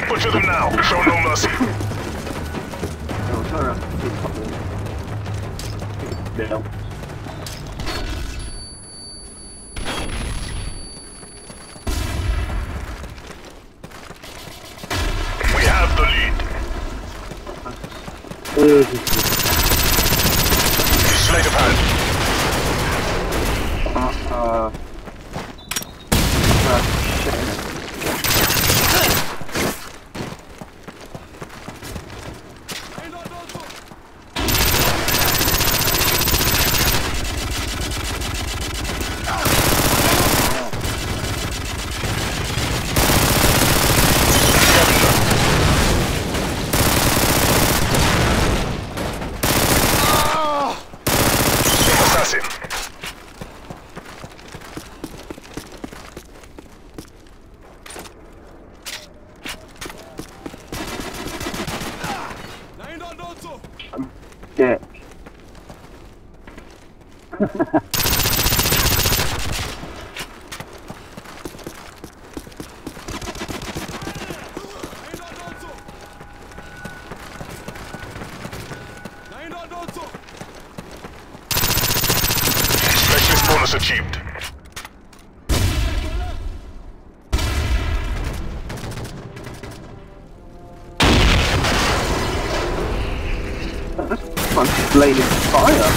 Butcher them now. Show no mercy. No, turn around. Down. We have the lead. Sleight of hand. Assassin. I'm dead. Specialist bonus achieved. This one's blazing fire.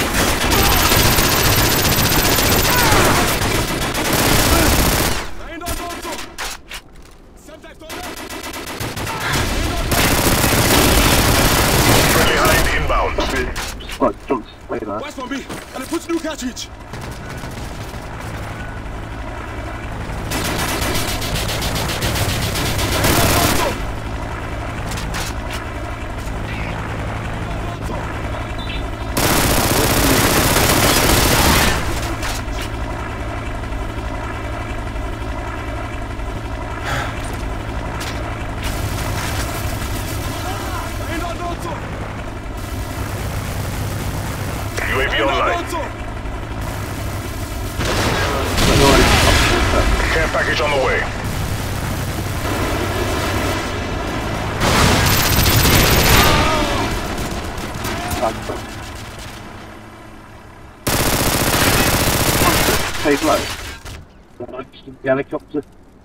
Friendly hind inbound. Right, jump straight there. West von B, and it puts new cartridge. UAV online. Care package on the way. Take low. The helicopter.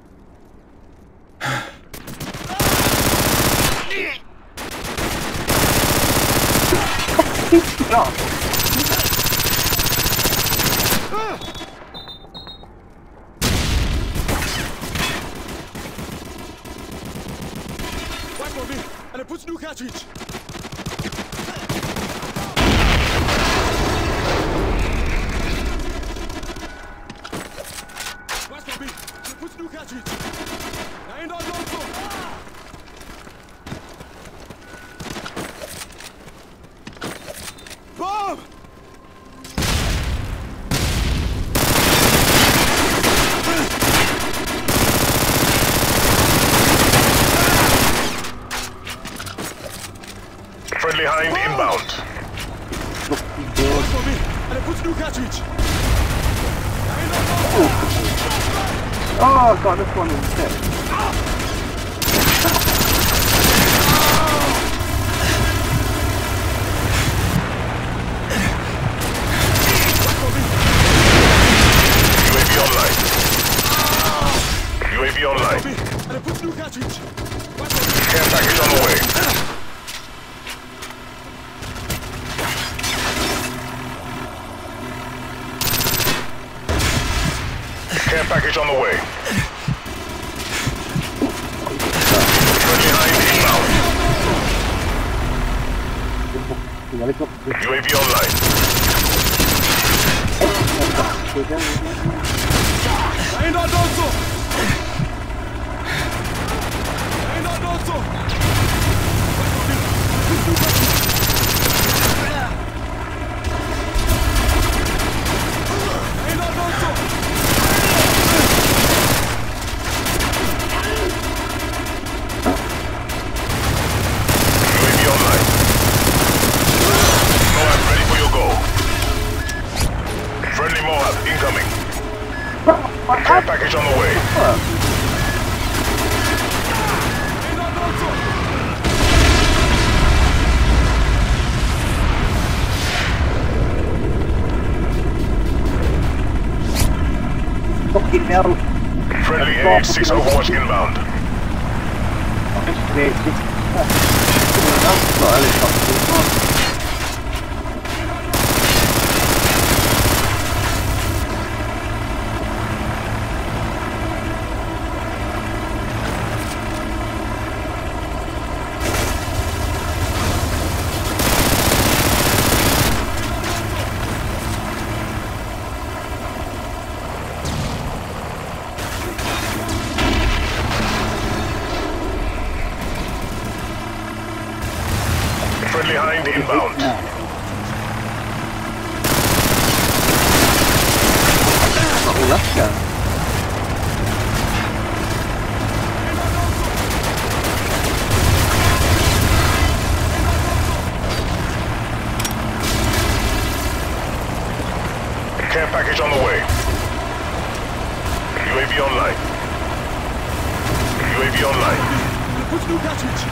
West von B, and it puts new cartridge. West von B, and it puts new cartridge. Nein, dort, dort, so. Bomb! Friendly hind inbound. West von B, and it puts new cartridge. Nein, dort, dort, so. Oh, I got this one instead. UAV online. UAV online. And it puts new cartridge. Care package on the way. Care package on the way. Friendly hind inbound. The helicopter. UAV online. Nein, dort, dort, so. Nein, dort, dort, so. Nein, dort, dort, so. UAV online. Moab ready for your goal. Friendly Moab incoming. Care package on the way. hell. Friendly AH-6 Overwatch inbound. Someone else got helicopters as well. Friendly Hind inbound. Oh, let's go. Care package on the way. UAV online. UAV online. Почну качать.